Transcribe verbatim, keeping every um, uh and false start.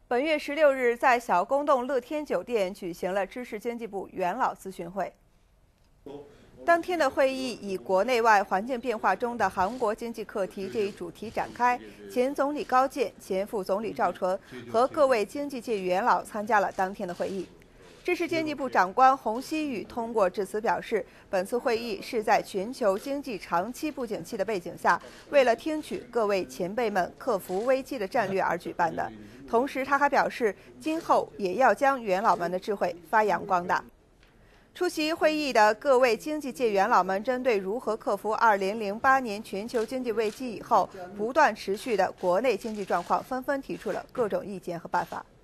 本月十六日，在小公洞乐天酒店举行了知识经济部元老咨询会。当天的会议以国内外环境变化中的韩国经济课题这一主题展开。前总理高健、前副总理赵纯和各位经济界元老参加了当天的会议。知识经济部长官洪熙宇通过致辞表示，本次会议是在全球经济长期不景气的背景下，为了听取各位前辈们克服危机的战略而举办的。同时，他还表示，今后也要将元老们的智慧发扬光大。出席会议的各位经济界元老们，针对如何克服二零零八年全球经济危机以后不断持续的国内经济状况，纷纷提出了各种意见和办法。